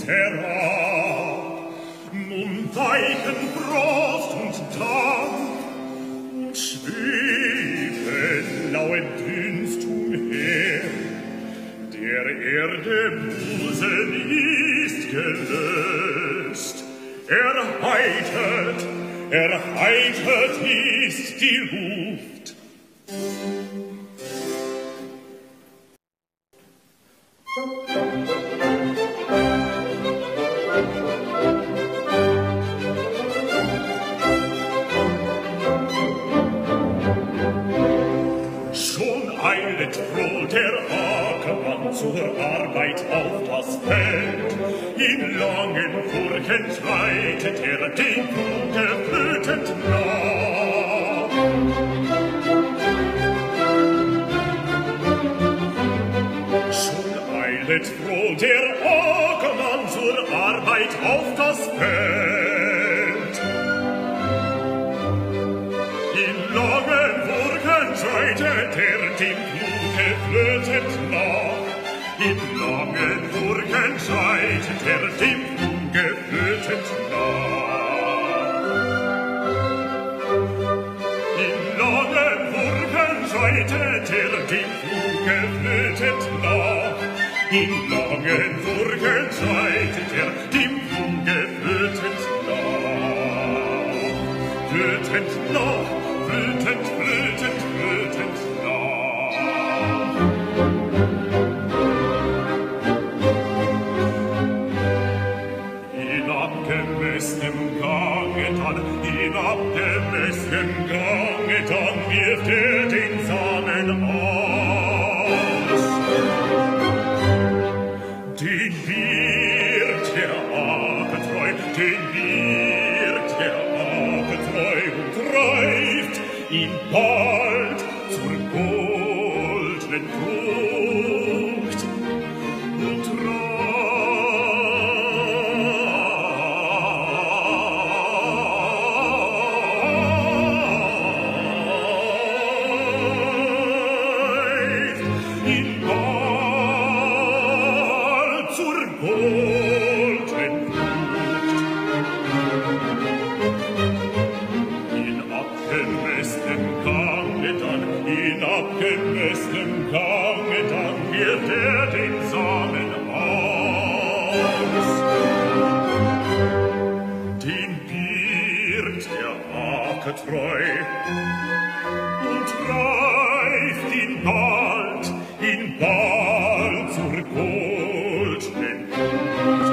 herab. Nun weichen Frost und Dampf und schweben laue Dünst umher. Der Erde Busen ist gelöst. Erheitert ist die Luft. Schon eilet froh der Ackermann zur Arbeit auf das Feld. In langen Furchen schreitet den Pflug flötend nach. Schon eilet froh der Ackermann zur Arbeit auf das Feld. In langen Furchen schreitet dem Pflug flötend nach. In langen Furchen schreitet dem Pfluge flötend nach. In langen Furchen schreitet dem Pfluge flötend nach. In langen Furchen schreitet dem Pfluge flötend nach. Flötend nach, flötend, flötend, flötend nach. In abgemessnem Gange dann wirft den Samen aus. Den wird der Akertreu, und reift ihn bald zur goldenen Frucht und reift ihn bald zur goldenen Frucht. In abgemessnem Gange dann wirft den Samen aus. Den birgt der Akertreu und reift ihn bald zur goldenen Frucht.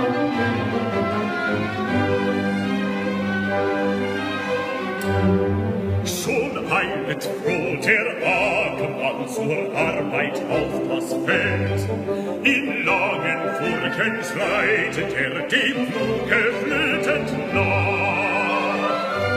Schon eilet froh der Ackermann zur Arbeit auf das Feld. In langen Furchen schreitet dem Pfluge flötend nach.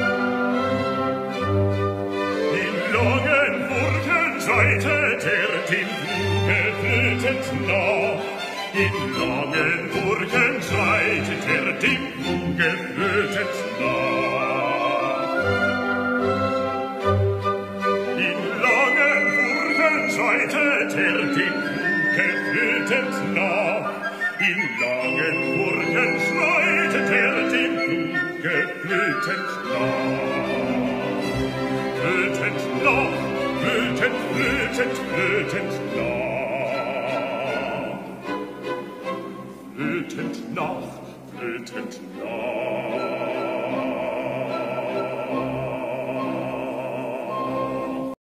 In langen Furchen schreitet dem Pfluge flötend nach. In langen Furchen schreitet dem Pfluge flötend nach. Schreitet dem Pfluge flötend nach. In langen Furchen schreitet dem Pfluge flötend nach. Flötend nach, flötend, flötend, flötend nach. Flötend nach, flötend nach.